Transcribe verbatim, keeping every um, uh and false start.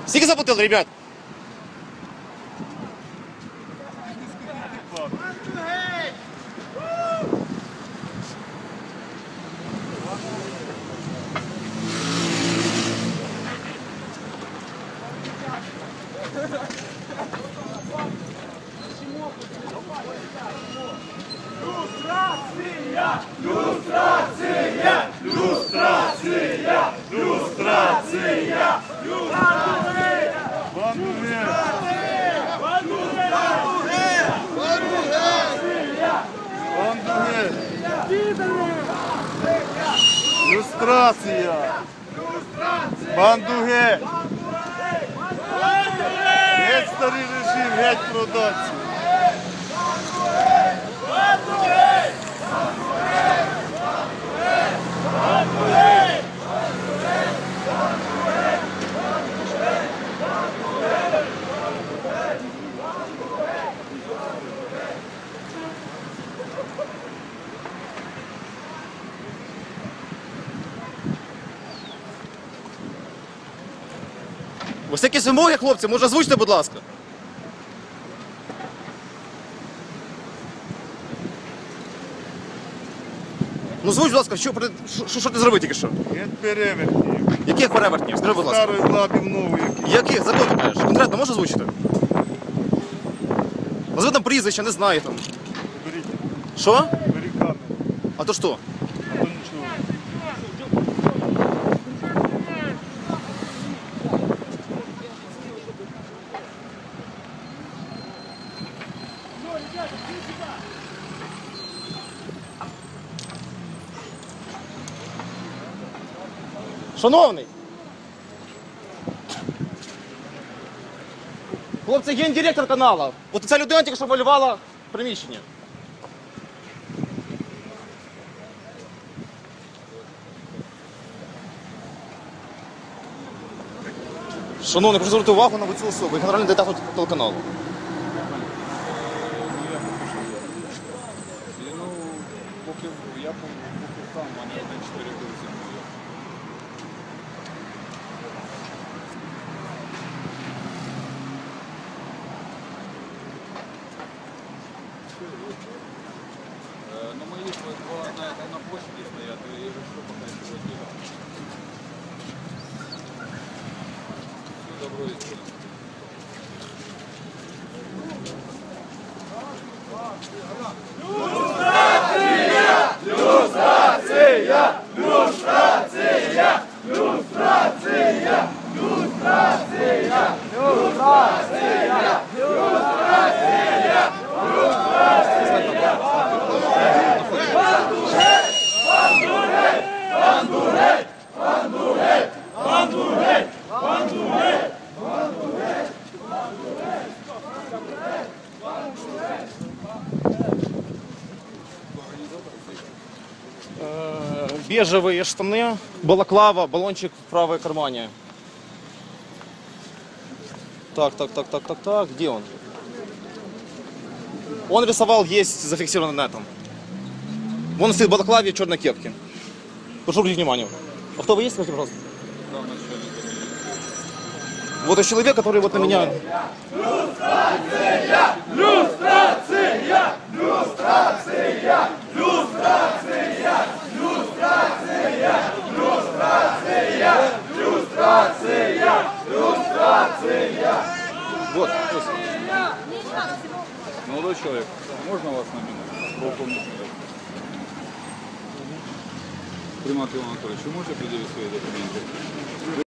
Скільки заплатили, ребят? Люстрація! Люстрація! Люстрація! Люстрація! Люстрація! Бандуге! Геть старий режим, геть продавці! Ось якісь вимоги, хлопці, може озвучте, будь ласка. Ну звуч, будь ласка, що, що, що ти зробив тільки що? Геть перевертнів. Яких перевертнів? Скажи, будь ласка. Старої влади в нову який. Яких? Закон ти кажеш? Конкретно можеш озвучити? Назви там прізвище, не знаю там. Беріть, Що? беріть камеру. А то що? А то нічого. Шановний! Хлопці, гендиректор каналу. От ця людина тільки що малювала приміщення. Шановний, прошу звернути увагу на цю особу, генеральний директор телеканалу. Ну, поки я поки там, а не один чотири курси. Ну, мої два на, на площади стоять, і решил пока еще делать. Все добро и Люстрація! Люстрація! Люстрація! Люстрація! Люстрація! Люстрація! Бандурет! Бандурет! Бандурет! Бандурет! Бандурет! Бандурет! Бежевые штаны, балаклава, баллончик в правой кармане. Так, так, так, так, так, так, где он? Он рисовал, есть зафиксировано на этом. Вон стоит в балаклаве в черной кепке. Прошу обратить внимание. А кто вы есть, скажите, пожалуйста? Вот есть человек, который вот на меня... Люстрація! Люстрація! Люстрація! Люстрація! Люстрація! Люстрація! Люстрація! Люстрація! Вот, пусть. Молодой человек, можно вас на минуту? Полковник Милов. Примат Иван Анатольевич, вы можете предъявить свои документы? Вы